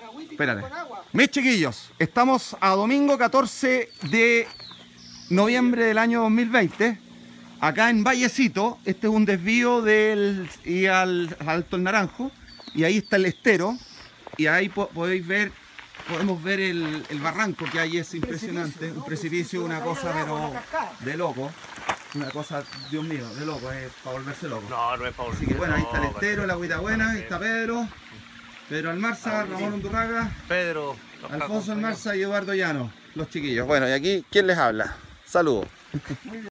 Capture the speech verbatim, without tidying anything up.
Espérate. Mis chiquillos, estamos a domingo catorce de noviembre del año dos mil veinte. Acá en Vallecito. Este es un desvío del y al Alto el Naranjo. Y ahí está el estero. Y ahí po podéis ver, podemos ver el, el barranco que hay, es impresionante. Un precipicio, una cosa pero de loco. Una cosa, Dios mío, de loco, es para volverse loco. No, no es para volverse Así que bueno, ahí está el loco, estero, la agüita buena, ahí está Pedro, Pedro Almarza, Ramón Undurraga, Pedro, Alfonso Almarza y Eduardo Llano, los chiquillos. Bueno, y aquí, ¿quién les habla? Saludos.